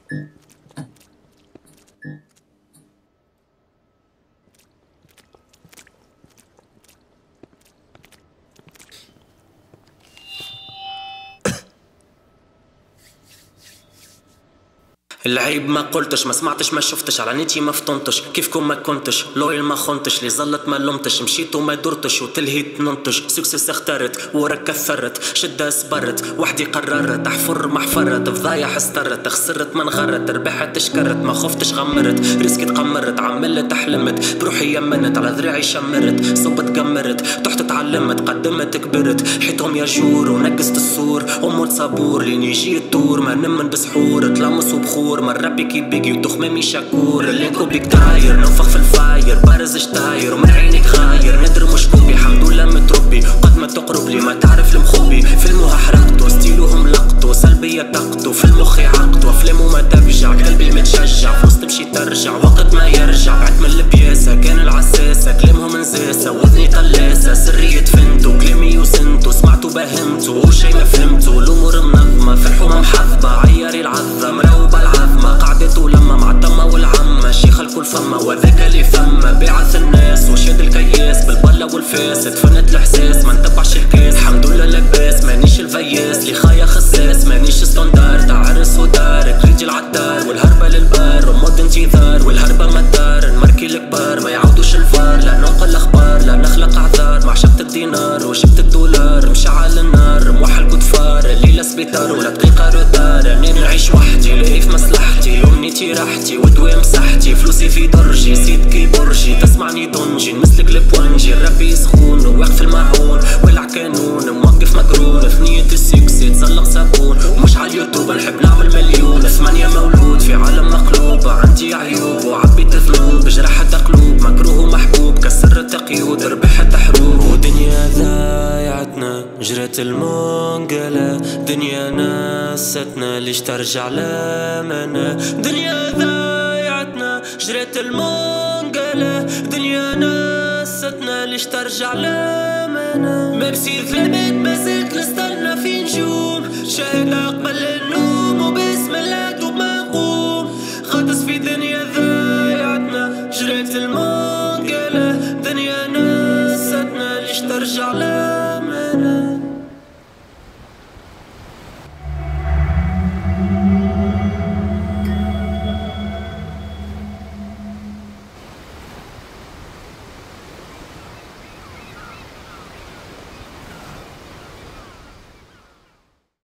العيب ما قلتش، ما سمعتش، ما شفتش، على نيتي ما فطنتش، كيفكم ما كنتش لويل، ما خنتش، لي ظلت ما لمتش، مشيت وما درتش وتلهيت ننتج، سكسس اخترت وراك كثرت، شدة صبرت، وحدي قررت، احفر ما حفرت، فضايح استرت، خسرت ما انغرت، ربحت شكرت، ما خفتش غمرت، ريسكت قمرت، عملت حلمت، بروحي يمنت، على ذراعي شمرت، صبت قمرت، تحت تعلمت، قدمت كبرت، حيتهم يا جور ونقصت السور، امور صبور لين يجي الدور، ما نمن بسحور، تلمس وبخور، مرة بيكي بيجي وتخمامي شكور، اللينكو بيك داير، ننفخ في الفاير، بارز اشتاير ومن عينك غاير، ندر مش كوبي، حمد لله متربي، قد ما تقرب لي ما تعرف المخبي، فيلموها حرقته، ستيلوهم لقطو، سلبية طاقته، في المخ عقته، افلامه ما تفجع، قلبي المتشجع، فلوس تمشي ترجع، وقت ما يرجع، بعت من البياسة، كان العساسة، كلامهم نزاسة، وذني قلاسة، سرية فنتو، كلامي وسنتو، سمعتو بهمتو، وشي ما فهمتو، الامور منظمة، في الحومة محظة، عياري العظة، مروبة العظمة، قعدته لما مع الطمة والعمة، شيخ الكل فما، وذاك اللي فما، بعث الناس وشاد الكياس، بالبلة والفاس، تفنت الاحساس، ما نتبعش الكاس، الحمد لله لباس، مانيش الفياس، لي خايا خساس، مانيش ستاندرد، عرس ودار، ريجي العطار، والهربة للبار، وموت انتظار، والهربة مدار، نمركي الكبار، ما يعودوش الفار، لا ننقل اخبار، لا نخلق اعذار، مع شبت الدينار وشبت الدولار، مشعل النار، موحل كتفار، الليلة سبيطار ولا دقيقة رودار، اني نعيش وحدي، لاقي في مصلحتي، امنيتي راحتي، ودوي مساحتي، فلوسي في درجي، سيدكي برجي، تسمعني دنجي، نمسلك البوانجي، الربي سخون، واقف المعون، ولع كانون، موقف مقرون، في نية السكسي تزلق صابون، ومش على اليوتيوب نحب نعمل مليون، 8 مولود في عالم مقلوب، عندي عيوب وعبيت ذنوب، جرحت قلوب، مكروه ومحبوب، كسرت قيود، ربحت حروب، ودنيا ضايعتنا، جرت المنقلة، دنيا ناستنا، ليش ترجع لمنا، دنيا ضايعتنا، جرت المنقلة، دنيا ناستنا، ليش ترجع لمنا، ميرسي ثابت، ما زلت نستنى في نجوم، شاهد أقبل